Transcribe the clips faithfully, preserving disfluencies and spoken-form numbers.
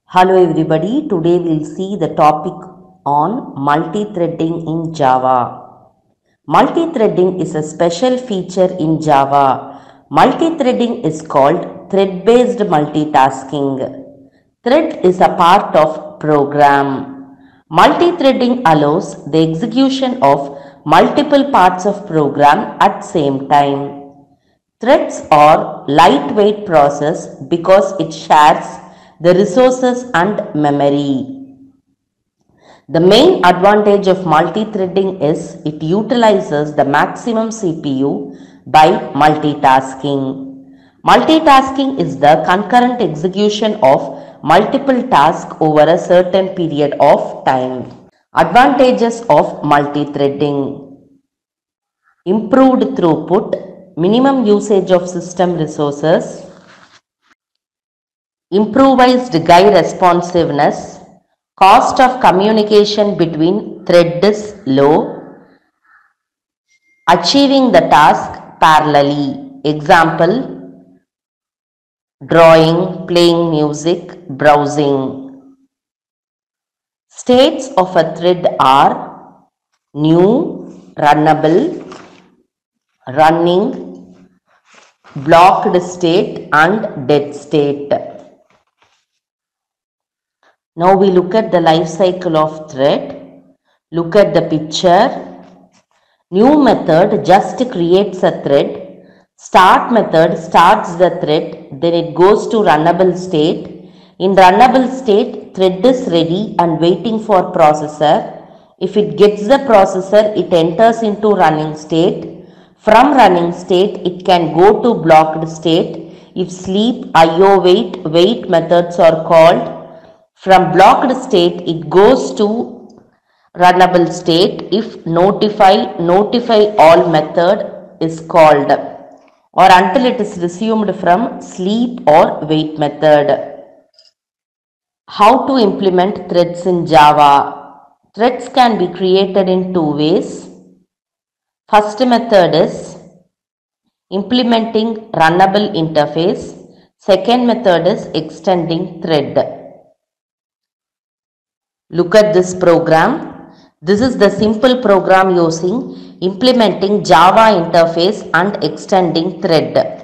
Hello everybody, today we'll see the topic on multi-threading in Java. Multi-threading is a special feature in Java. Multi-threading is called thread-based multitasking. Thread is a part of program. Multi-threading allows the execution of multiple parts of program at same time. Threads are lightweight process because it shares the resources and memory. The main advantage of multi-threading is it utilizes the maximum C P U by multitasking. Multitasking is the concurrent execution of multiple tasks over a certain period of time. Advantages of multi-threading: improved throughput, minimum usage of system resources, improvised G U I responsiveness, cost of communication between threads is low, achieving the task parallelly. Example: drawing, playing music, browsing. States of a thread are new, runnable, running, blocked state and dead state. Now we look at the life cycle of thread. Look at the picture. New method just creates a thread. Start method starts the thread, then it goes to runnable state. In runnable state, thread is ready and waiting for processor. If it gets the processor, it enters into running state. From running state, it can go to blocked state. If sleep, I O wait, wait methods are called. From blocked state, it goes to runnable state if notify, notify all method is called, or until it is resumed from sleep or wait method. How to implement threads in Java? Threads can be created in two ways. First method is implementing runnable interface. Second method is extending thread. Look at this program. This is the simple program using implementing Java interface and extending thread.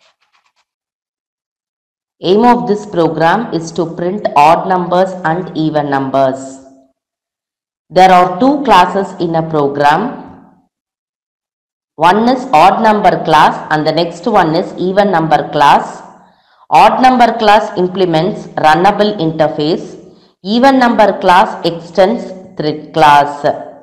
Aim of this program is to print odd numbers and even numbers. There are two classes in a program. One is odd number class and the next one is even number class. Odd number class implements runnable interface. Even number class extends thread class.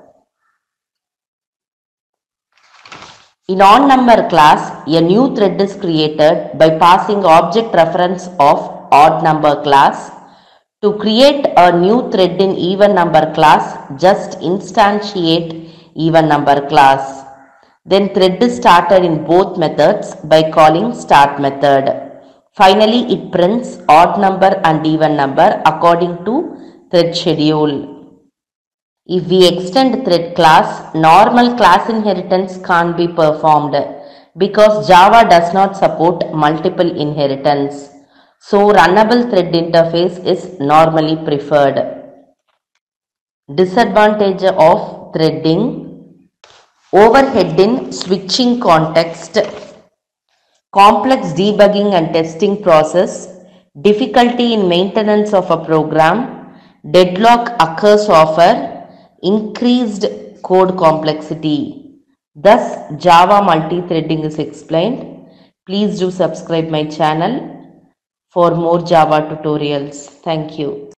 In odd number class, a new thread is created by passing object reference of odd number class. To create a new thread in even number class, just instantiate even number class. Then thread is started in both methods by calling start method. Finally, it prints odd number and even number according to thread schedule. If we extend thread class, normal class inheritance can't be performed because Java does not support multiple inheritance. So, runnable thread interface is normally preferred. Disadvantage of threading: overhead in switching context, complex debugging and testing process, difficulty in maintenance of a program, deadlock occurs often, increased code complexity. Thus, Java multi-threading is explained. Please do subscribe my channel for more Java tutorials. Thank you.